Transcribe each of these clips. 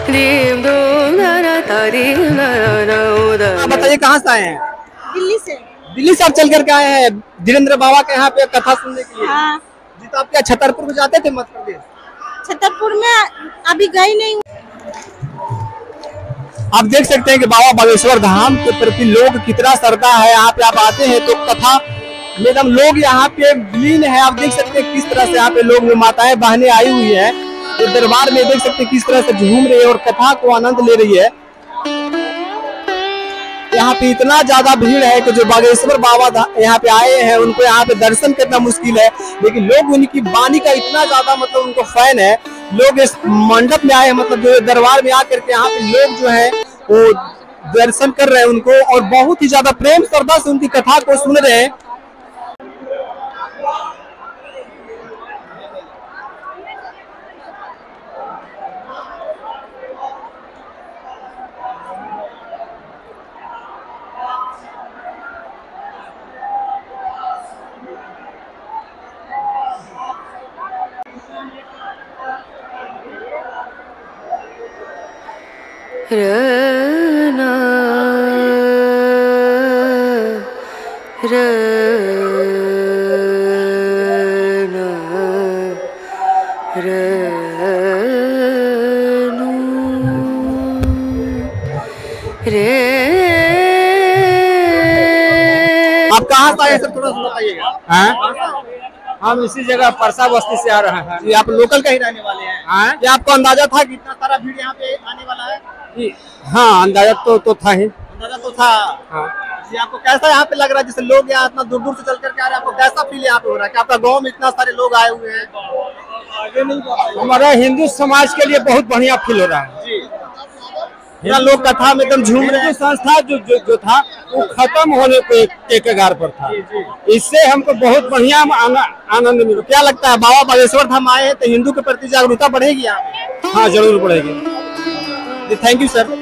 आप बताइए कहाँ से आए हैं? दिल्ली से। दिल्ली से आप चल करके आए हैं धीरेन्द्र बाबा के यहाँ पे कथा सुनने के लिए। हाँ। जी, तो आप क्या छतरपुर को जाते थे मध्य प्रदेश? छतरपुर में अभी गई नहीं हूँ। आप देख सकते हैं कि बाबा बागेश्वर धाम के प्रति लोग कितना श्रद्धा है। यहाँ पे आप आते हैं तो कथा में एकदम लोग यहाँ पे विलीन है। आप देख सकते हैं किस तरह से यहाँ पे लोग माताएं बहनें आई हुई है, तो दरबार में देख सकते हैं किस तरह से झूम रही है और कथा को आनंद ले रही है। यहाँ पे इतना ज्यादा भीड़ है कि जो बागेश्वर बाबा यहाँ पे आए हैं उनको यहाँ पे दर्शन करना मुश्किल है, लेकिन लोग उनकी वाणी का इतना ज्यादा मतलब उनको फैन है। लोग इस मंडप में आए हैं, मतलब जो दरबार में आकर के यहाँ पे लोग जो है वो दर्शन कर रहे हैं उनको, और बहुत ही ज्यादा प्रेम श्रद्धा से उनकी कथा को सुन रहे हैं। आप कहाँ से आए सर, थोड़ा सा बताइएगा। हम इसी जगह परसा बस्ती से आ रहे हैं। जी, आप लोकल का ही रहने वाले हैं? क्या आपको अंदाजा था कि इतना सारा भीड़ यहाँ पे आने वाला है? जी हाँ, अंदाजा तो था ही। अंदाजा तो था। हाँ। जी, आपको कैसा यहाँ पे लग रहा है, जैसे लोग यहाँ इतना दूर दूर से चल करके आ रहे हैं, आपको कैसा फील यहाँ पे हो रहा है कि आपका गांव में इतना सारे लोग आए हुए हैं? हमारा हिंदू समाज के लिए बहुत बढ़िया फील हो रहा है जी। पूरा लोग कथा में एकदम झूम रहे हैं। संस्था जो था वो खत्म होने के कगार पर था। इससे हमको बहुत बढ़िया आनंद मिला। क्या लगता है बाबा बागेश्वर धाम आए हैं तो हिंदू के प्रति जागरूकता बढ़ेगी यहाँ पे? हाँ, जरूर बढ़ेगी। Thank you sir.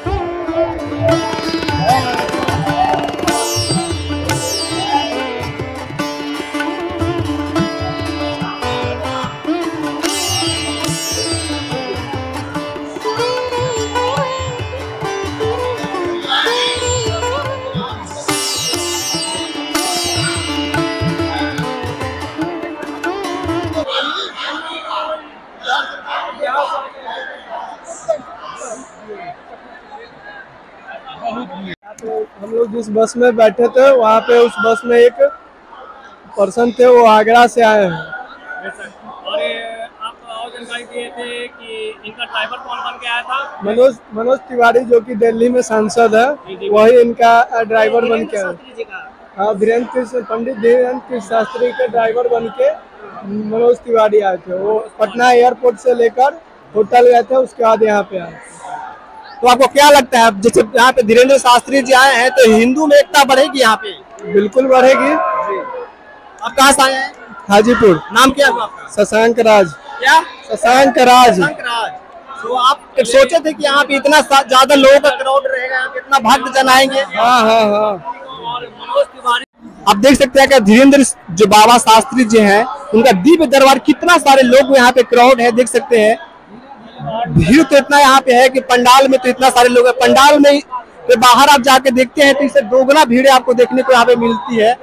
हम लोग जिस बस में बैठे थे वहाँ पे उस बस में एक पर्सन थे, वो आगरा से आए हैं। और आप और जानकारी दिए थे कि इनका ड्राइवर कौन बन के आया था? मनोज तिवारी, जो कि दिल्ली में सांसद है, वही इनका ड्राइवर बन के आया। हाँ, पंडित धीरेन्द्र शास्त्री के ड्राइवर बन के मनोज तिवारी आए थे। वो पटना एयरपोर्ट से लेकर होटल गए थे, उसके बाद यहाँ पे आए। तो आपको क्या लगता है जैसे यहाँ पे धीरेन्द्र शास्त्री जी आए हैं तो हिंदू में एकता बढ़ेगी यहाँ पे? बिल्कुल बढ़ेगी। आप कहाँ से आए हैं? हाजीपुर। नाम क्या है आपका? शशांक राज। क्या? शशांक राज। तो आप सोचे थे कि यहाँ पे इतना ज्यादा लोगों का क्राउड रहेगा, यहाँ पे इतना भक्त जन आएंगे? हाँ हाँ हाँ। मनोज तिवारी, आप देख सकते हैं कि धीरेन्द्र जो बाबा शास्त्री जी हैं उनका दिव्य दरबार, कितना सारे लोग यहाँ पे क्राउड है, देख सकते हैं। भीड़ तो इतना यहाँ पे है कि पंडाल में तो इतना सारे लोग हैं, पंडाल में तो बाहर आप जाके देखते हैं तो इससे दोगुना भीड़ आपको देखने को यहाँ पे मिलती है।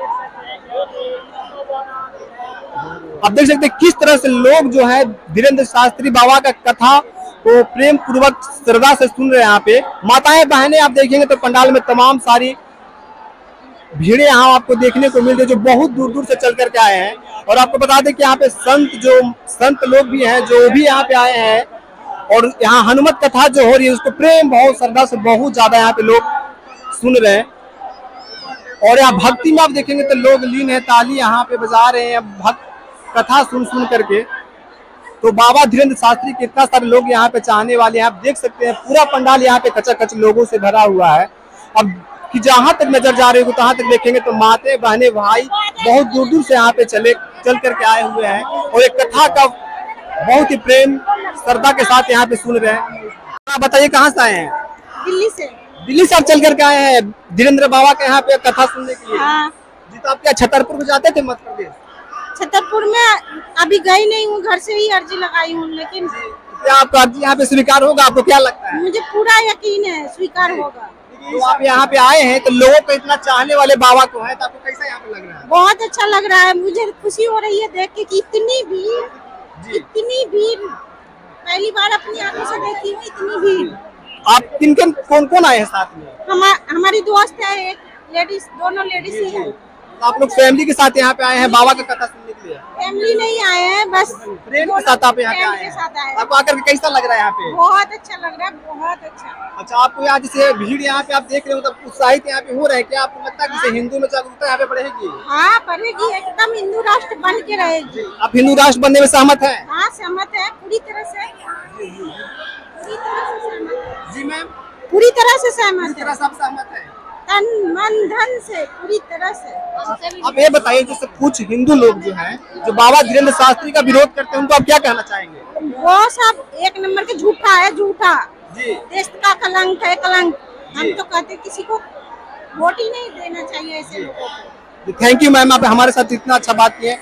आप देख सकते हैं किस तरह से लोग जो है धीरेन्द्र शास्त्री बाबा का कथा को प्रेम पूर्वक श्रद्धा से सुन रहे हैं। यहाँ पे माताएं बहनें आप देखेंगे तो पंडाल में तमाम सारी भीड़े यहाँ आपको देखने को मिलती है, जो बहुत दूर दूर से चल करके आए हैं। और आपको बता दें कि यहाँ पे संत लोग भी हैं जो भी यहाँ पे आए हैं, और यहाँ हनुमत कथा जो हो रही है उसको प्रेम बहुत श्रद्धा से बहुत ज्यादा यहाँ पे लोग सुन रहे हैं। और यहाँ भक्ति में आप देखेंगे तो लोग लीन है, ताली यहाँ पे बजा रहे हैं भक्त कथा सुन करके। तो बाबा धीरेन्द्र शास्त्री के इतना सारे लोग यहाँ पे चाहने वाले हैं। आप देख सकते हैं पूरा पंडाल यहाँ पे कचाकच लोगों से भरा हुआ है। अब कि जहाँ तक नजर जा रही हो तहाँ तक देखेंगे तो माते बहने भाई बहुत दूर दूर से यहाँ पे चल करके आए हुए हैं, और एक कथा का बहुत ही प्रेम श्रद्धा के साथ यहाँ पे सुन रहे हैं। आप बताइए कहाँ से आए हैं? दिल्ली से। दिल्ली से आप चल करके आए हैं धीरेन्द्र बाबा के यहाँ पे कथा सुनने के लिए? हाँ। जी, तो आप क्या छतरपुर को जाते थे मध्य प्रदेश? छतरपुर में अभी गई नहीं हूँ, घर से ही अर्जी लगाई हूँ। लेकिन क्या आपका अर्जी यहाँ पे स्वीकार होगा? आपको क्या लगता है? मुझे पूरा यकीन है स्वीकार होगा। तो आप यहाँ पे आए हैं तो लोगों को इतना चाहने वाले बाबा को है, तो आपको कैसा यहाँ पे लग रहा है? बहुत अच्छा लग रहा है, मुझे खुशी हो रही है देख के कि इतनी भीड़, पहली बार अपनी आंखों से देखी हूँ इतनी भीड़। आप कौन कौन आए हैं साथ में? हमारी दोस्त है एक लेडीज, दोनों लेडीज ही है। तो आप लोग फैमिली के साथ यहाँ पे आए हैं बाबा का कथा सुनने के लिए? फैमिली नहीं आए हैं, बस फ्रेंड के साथ आप यहाँ पे आए के हैं? साथ आए हैं। आपको आकर के कैसा लग रहा है यहाँ पे? बहुत अच्छा लग रहा है, बहुत अच्छा। अच्छा, आपको यहाँ जैसे भीड़ यहाँ पे आप देख रहे हो मतलब उत्साहित यहाँ पे हो रहे हैं, क्या आपको लगता है कि जैसे हिंदू में जागरूकता यहाँ पे बढ़ेगी? हाँ बढ़ेगी, एकदम हिंदू राष्ट्र बन के रहेगी। आप हिंदू राष्ट्र बनने में सहमत है? हाँ सहमत है, पूरी तरह से सहमत। जी मैम, पूरी तरह से सहमत है, सब सहमत है? तन मन धन से पूरी तरह से। आप ये बताइए जैसे कुछ हिंदू लोग जो हैं जो बाबा धीरेन्द्र शास्त्री का विरोध करते हैं उनको आप क्या कहना चाहेंगे? वो सब एक नंबर के झूठा है, झूठा जी, देश का कलंक है, कलंक। हम तो कहते किसी को वोट ही नहीं देना चाहिए ऐसे लोगों को। थैंक यू मैम, आप हमारे साथ इतना अच्छा बात किए।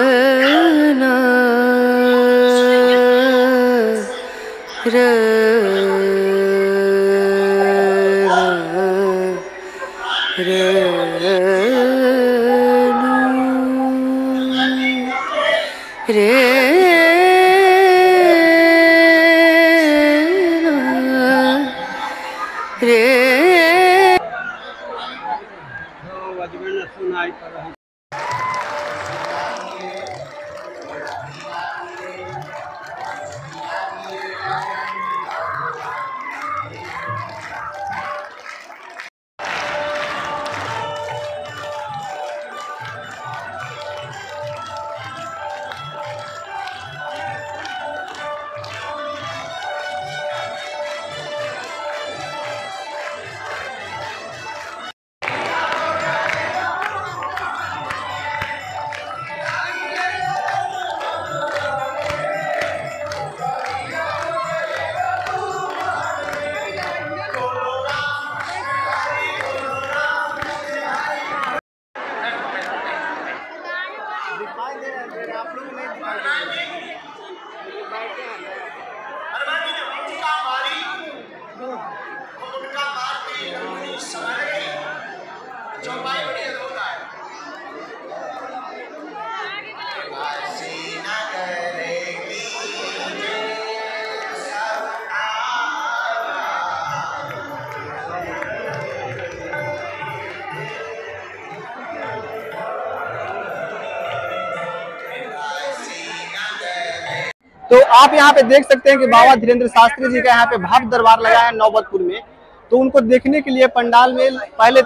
तो आप यहाँ पे देख सकते हैं कि बाबा धीरेन्द्र शास्त्री जी का यहाँ पे भव्य दरबार लगा है नौबतपुर में। तो उनको देखने के लिए पंडाल में पहले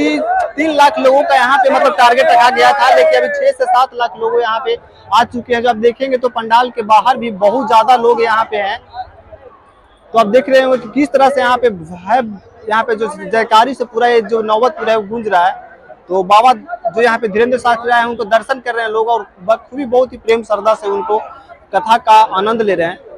3 लाख लोगों का यहाँ पे मतलब टारगेट रखा गया था, लेकिन अभी 6 से 7 लाख लोग यहाँ पे आ चुके हैं। जो आप देखेंगे तो पंडाल के बाहर भी बहुत ज्यादा लोग यहाँ पे हैं। तो आप देख रहे हो कि किस तरह से यहाँ पे जो जयकारी से पूरा ये जो नौबतपुर है वो गूंज रहा है। तो बाबा जो यहाँ पे धीरेन्द्र शास्त्री आए हैं उनको दर्शन कर रहे हैं लोग और बखूबी बहुत ही प्रेम श्रद्धा से उनको कथा का आनंद ले रहे हैं।